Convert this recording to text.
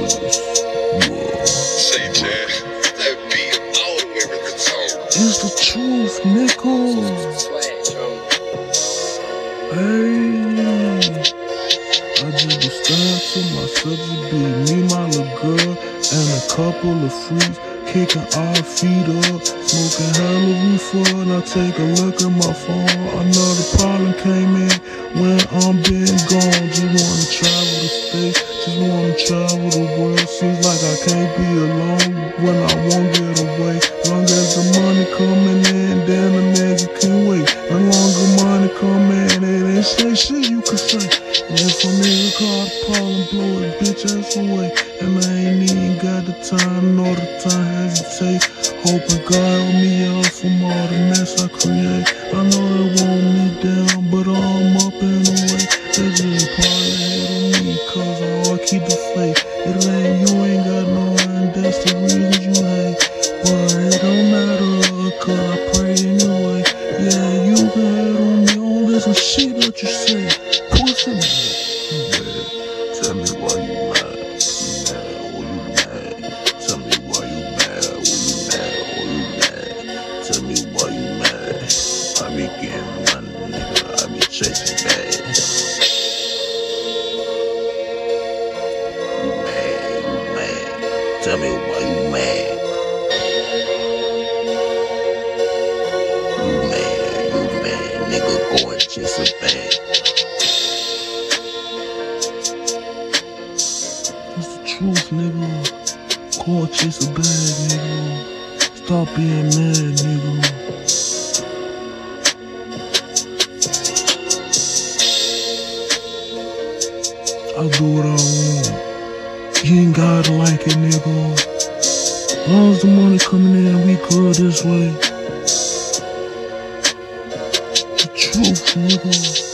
Say, Chad, that beat all the way with the tone. It's the truth, nigga. Hey, I just be staring to my subject, be me, my little girl, and a couple of freaks, kicking our feet up, smoking hella reefer, and I take a look at my phone. Another problem came in when I'm been gone. Just wanna travel the state, just wanna travel the world. Seems like I can't be alone when I won't get away. Long as the money coming in, then the nigga can wait. The longer money coming in, it ain't say shit you can say. And if a nigga call the problem, blow his bitch ass away. And I ain't even got the time, nor the time hesitate. Hoping God help me out from all the mess I create. I know they want me down, but I'm up in the way. They just probably hate on me, cause I always keep the faith. It ain't you ain't got no and that's the reason you hate. But it don't matter, cause I pray anyway. Yeah, you can hate on me, all this and shit that you say. Pussy man, tell me why you mad. You mad or you mad? Tell me why you mad or you mad or you mad? Tell me why you mad. I be getting money, nigga, I be chasing bags. You mad, tell me why you mad. You mad, nigga, go and chase a bag. It's the truth, nigga. Go and chase a bag, nigga. Stop being mad, nigga. I do what I want. You ain't gotta like it, nigga. As long as the money coming in, we good this way. The truth, nigga.